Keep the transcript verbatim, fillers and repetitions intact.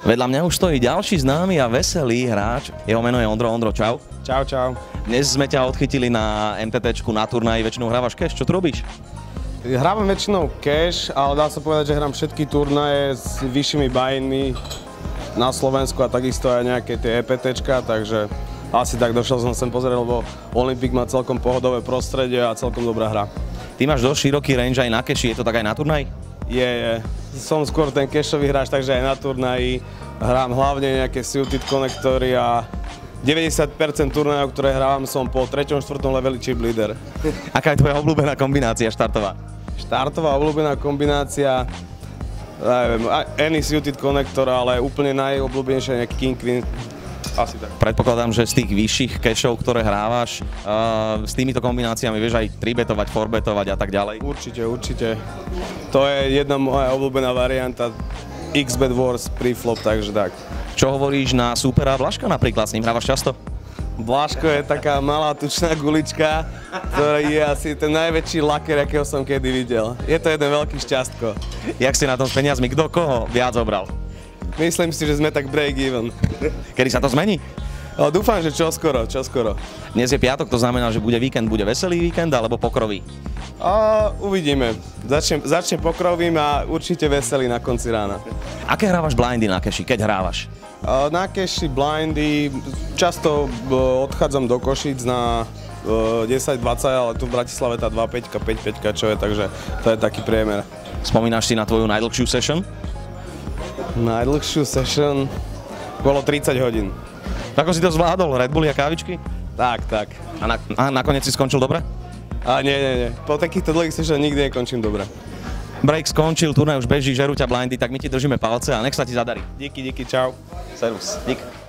Vedľa mňa už stojí ďalší známy a veselý hráč. Jeho meno je Ondro. Ondro, čau. Čau, čau. Dnes sme ťa odchytili na em té téčku na turnaji, väčšinou hrávaš cash. Čo tu robíš? Hrávam väčšinou cash, ale dá sa povedať, že hrám všetky turnaje s vyššími buy-inmi na Slovensku a takisto aj nejaké tie EPTčka, takže asi tak došiel som sem pozrieť, lebo Olympic má celkom pohodové prostredie a celkom dobrá hra. Ty máš dosť široký range aj na cashi, je to tak aj na turnaji? Je, je. Som skôr ten cashový hráč, takže aj na turnaji hrám hlavne nejaké suited konektory a deväťdesiat percent turnajov, ktoré hrávam, som po treťom štvrtom leveli chip leader. Aká je tvoja obľúbená kombinácia štartová? Štartová obľúbená kombinácia, neviem, any suited konektor, ale úplne najobľúbenejšia je nejaký king queen. Asi tak. Predpokladám, že z tých vyšších cashov, ktoré hrávaš, uh, s týmito kombináciami vieš aj tribetovať, fourbetovať a tak ďalej? Určite, určite. To je jedna moja obľúbená varianta iks bet wars preflop, takže tak. Čo hovoríš na supera Blažka napríklad, s ním hrávaš často? Blažko je taká malá tučná gulička, ktorý je asi ten najväčší laker, akého som kedy videl. Je to jeden veľký šťastko. Jak si na tom s peniazmi? Kto koho viac obral? Myslím si, že sme tak break even. Kedy sa to zmení? No, dúfam, že čoskoro, čoskoro. Dnes je piatok, to znamená, že bude víkend, bude veselý víkend alebo pokrový? A uvidíme. Začnem, začnem pokrovým a určite veselý na konci rána. Aké hrávaš blindy na cashi, keď hrávaš? A na cashi blindy často odchádzam do Košíc na desať dvadsať, ale tu v Bratislave tá dva päť, päť päť, čo je, takže to je taký priemer. Spomínaš si na tvoju najdlhšiu session? Najdlhšiu session bolo tridsať hodín. Ako si to zvládol? Red Bulli a kávičky? Tak, tak. A, na, a nakoniec si skončil dobre? A nie, nie, nie. Po takýchto dlhých session nikdy nekončím dobre. Break skončil, turnaj už beží, žerú ťa blindy, tak my ti držíme palce a nech sa ti zadarí. Díky, díky, čau. Servus. Dík.